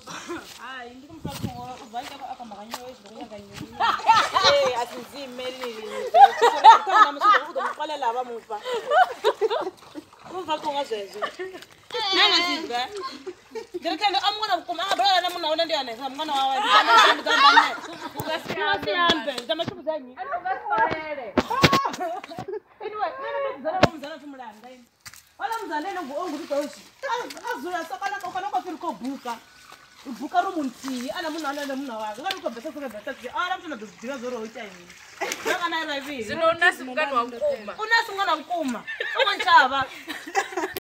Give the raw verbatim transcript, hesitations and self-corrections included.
hayi ndikumfakho uvalike akamaganywe ezikuya kanye eh asinzimeli kana masuku uzomuqala laba mufa umfakho ngazezwe nanga sizwe ngekele amngona ukuma abala namuna wona ndiyane ngamngona wawa ndizamba ne ukasihambe ndamachubu zanyi ungasibalele anyway nana ndizana bomzana thumulanga yini wala mzalene ngongudodzi azula sakala kokana kwafiri kobuka buka rumunti ana munhu ana munhu wake ngari ukobvesa kurebesa kuti ara mutuna dzidika zoro uita yini kana ira ivi zino unasi mungano wakuma unasi mungano wakuma umanchava